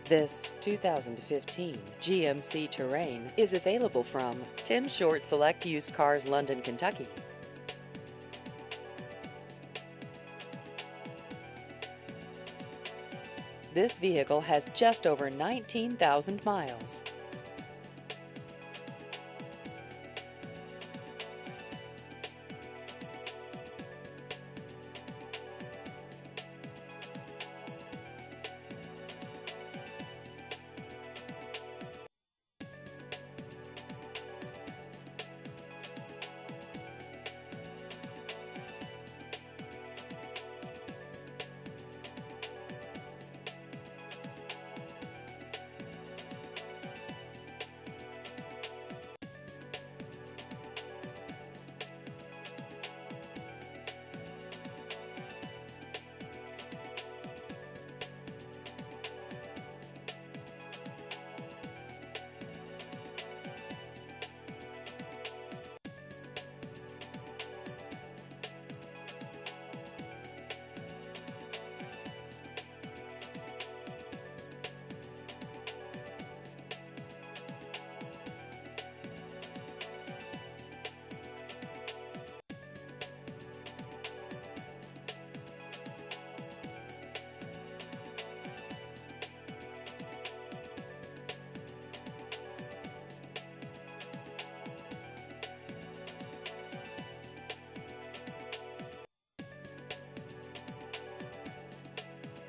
This 2015 GMC Terrain is available from Tim Short Select Used Cars, London, Kentucky. This vehicle has just over 19,000 miles.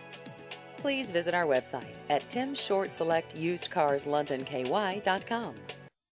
Please visit our website at timshortselectusedcarslondonky.com.